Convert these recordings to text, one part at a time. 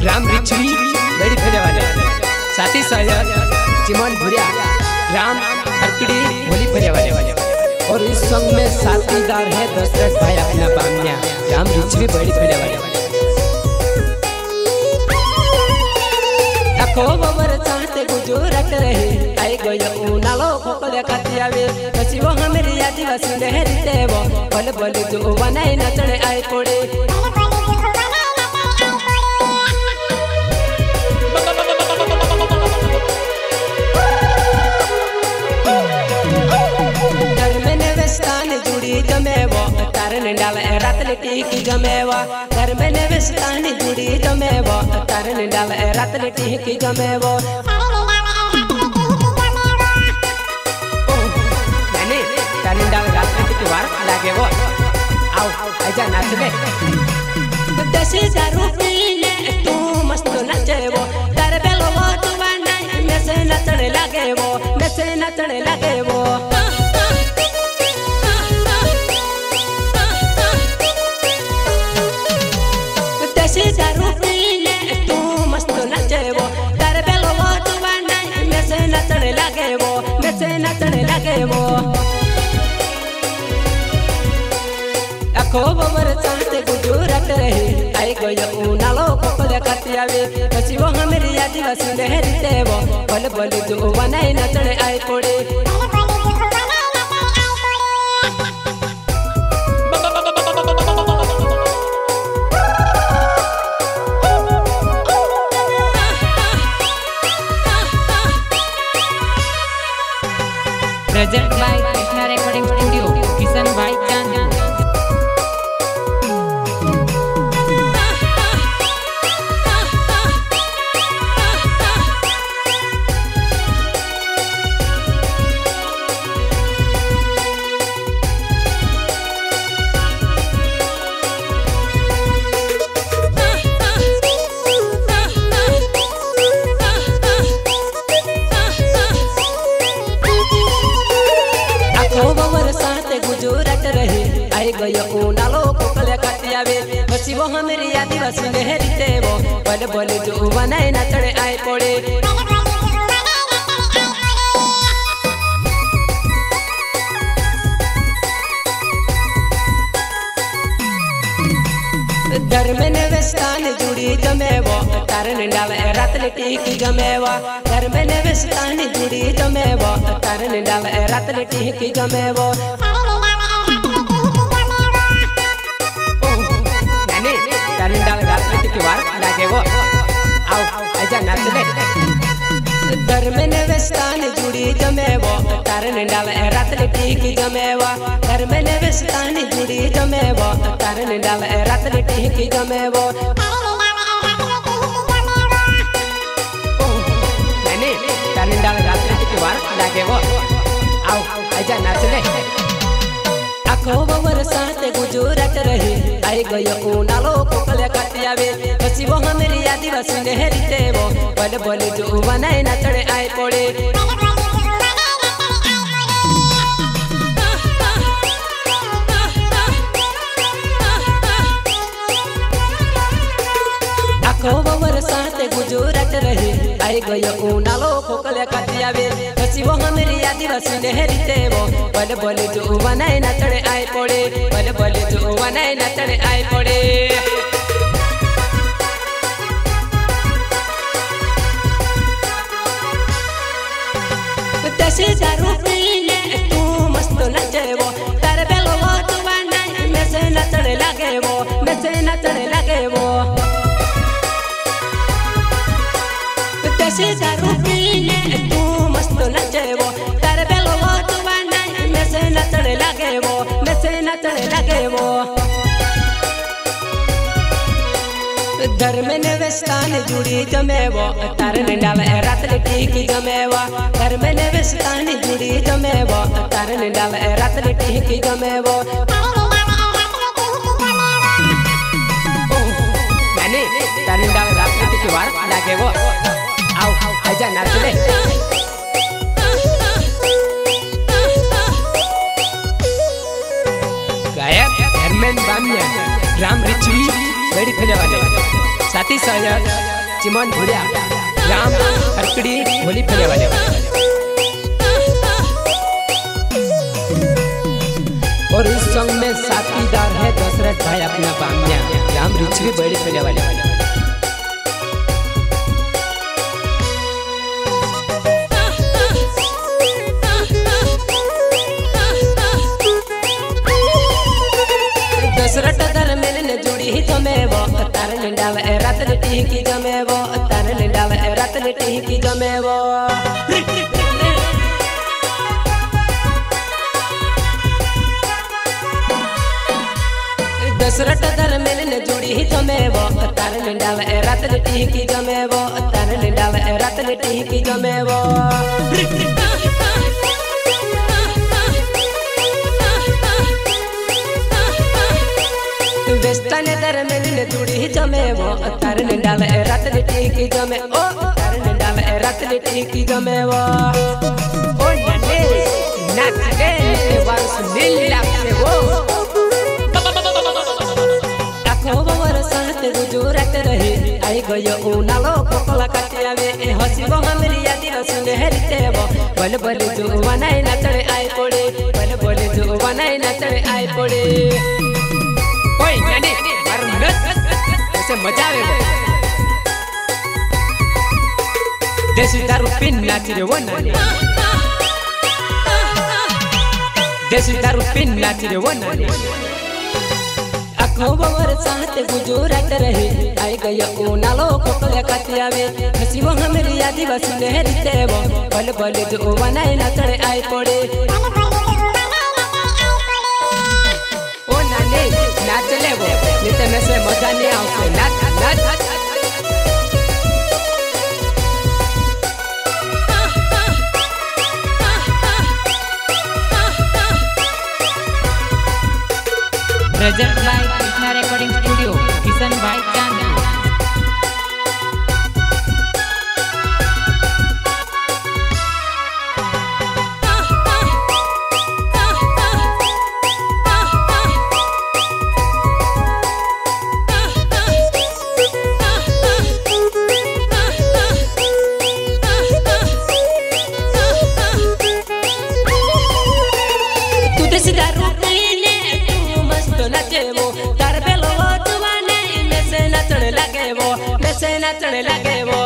राम रिचवी बड़ी फैले वाले साथी सहयोग चिमन भुरिया राम अर्कड़ी होली फैले वाले और इस सॉन्ग में साथीदार है दशरथ भाई अपना बामिया राम रिचवी बड़ी फैले वाले अखो बबर चाहते गुजरत रहे आई गयो उनालो खोकले कातियावे बसी वो हमारी आदिवासी लहरते वो बल बल जो बनाई नचने आई पड़े जमेवा तारन डाल रात लटी की जमेवा घर में निवेशतानी जुड़ी जमेवा तारन डाल रात लटी की जमेवा मैंने तारन डाल रात लटी की वार लागे वो आओ आजा नाच ले 10,000 रुपये तू मस्त नाचे वो तार बेलो वो तू बनाई मैं से नचने लगे वो मैं से नचने लगे वो 10,000 रुपये तू मस्त नाचे वो तार बेलो वो तू बनाई मैं से नचने लगे वो मैं से नचने लगे वो अखो बबर चाहते गुजरत रहे आई गयो उनालो खोकले कातियावे बसी वो हमारी आदिवासी लहरते वो बल बल जो बनाई नचने आई पड़े present by Krishna recording studio Kishan भाई चांद गुजरत रहे आई गयो उनालो खोकले कातियावे बसी वो हमारी आदिवासी लहरते वो बल बल जो बनाई नचने आई पड़े घर में निवेशतान जुड़ी जमेवा तारन डाल रात लटी की जमेवा घर में निवेशतान जुड़ी जमेवा तारन डाल रात लटी की जमेवा तारन डाल रात लटी की वार लागे वो आओ आजा नाच ले घर में निवेशतान जुड़ी जमेवा तारन डाल रात लटी की जमेवा घर में निवेशतान जुड़ी जमेवा तारन डाल रात लटी की जमेवा मैंने तारन डाल रात लटी की वार लागे वो आओ आजा नाच ले अखो बबर साथे गुजरत रहे आई गयो उनालो खोकले कातियावे बसी वो हमारी आदिवासी लहरते वो बल बल जो बनाई नचने आई पड़े अखो बबर साथे गुजरत रहे आई गयो उनालो खोकले कातियावे बसी वो हमारी आदिवासी लहरते वो बल बल जो बनाई नचने आई पड़े बल बल जो बनाई नचने आई पड़े 10,000 रुपये तू मस्त नाचे वो तार बेलो वो तू बनाई मैं से नचने लगे वो मैं से नचने लगे वो 10,000 रुपये तू मस्त नाचे वो तार बेलो वो तू बनाई मैं से नचने लगे वो मैं से नचने लगे वो घर में निवेशतान जुड़ी जमेवा तारन डाल रात लटी की जमेवा घर में निवेशतान जुड़ी जमेवा तारन डाल रात लटी की जमेवा मैंने तारन डाल रात लटी की वार लागे वो आओ आजा नाच ले गायक हरमन बामिया राम रिचवी बड़ी फैले वाले साथी सहयोग चिमन भुरिया राम हरकड़ी होली खेले वाले और इस सॉन्ग में साथीदार है दशरथ भाई अपना बामिया राम रिचवी बड़ी खेले वाले दशरथ धर्मेल ने जुड़ी ही जमे वो तार निंडाव रात लिटी की जमे वो तार निंडाव रात लिटी की जमे वो दशरथ धर्मेल ने जुड़ी ही जमे वो तार निंडाव रात लिटी की जमे वो तार निंडाव रात लिटी की जमे वो वेस्टर्न धर्मेल ने जुड़ी ही जमे वो तार निंडाव रात लिटी की जमे ओ तार निंडाव रात लिटी की जमे वो ओ नने नाच गे वास नीला से वो आखो वर साथ गुजरात रही आई गयो उनालो कोकला काटियावे ए हसीबो हमरी यादी सुने हरते वो बल बल जो वनाई नाचड़े आई पड़े बल बल जो वनाई नाचड़े आई पड़े ओए नने ऐसे मजा आवे देसी दारू पिन नाच रे वो नने देसी दारू पिन नाच रे वो नने आखो वर साथ गुजरात रही आई गयो उनालो कोकले काटियावे हसीबो हमरी यादी वसने हरते वो बल बल जो वनाई नाचड़े आई पड़े ओ नाने नाच ले वो निते में से मजा नहीं आवसे नाच नाच present by Krishna recording studio Kishan भाई चांद नाचने लगे वो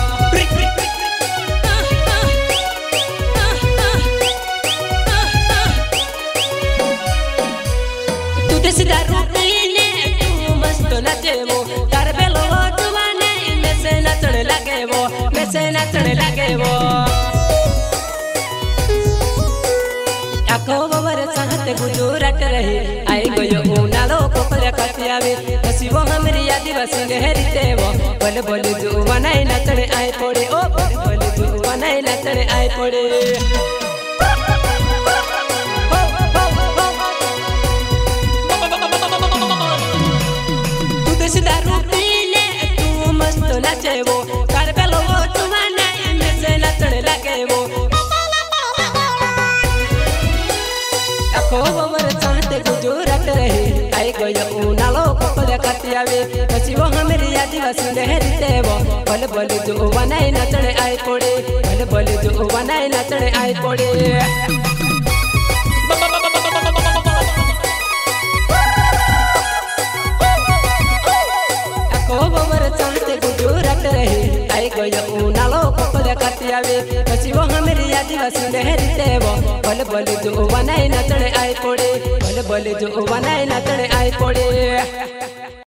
तू देसी दारू पीने तू मस्त नाचे वो तार बेलो जुवाने में से नाचने लगे वो में से नाचने लगे वो आखो वर साथ गुजरात रही आई गयो उनालो कोकले काटियावे हसीबो हमरी यादी वसने हरते वो बल बल जो वनाई नाचने आई पड़े ओ बल बल जो वनाई नाचने आई पड़े तू देसी दारू पीले तू मस्त नाचे वो तार बेलो जुवाने में से नाचने लगे वो आखो वर साथ गुजरात रही आई गयो उनालो कोकले काटियावे हसीबो हमरी यादी वसने हरते वो बल बल जो वनाई नाचने आई पड़े बल बल जो वनाई नाचने आई पड़े आखो वर साथ गुजरात रही आई गयो उनालो कोकले काटियावे हसीबो हमरी यादी वसने हरते वो बल बल जो वनाई नाचने आई पड़े बल बल जो वनाई नाचने आई पड़े।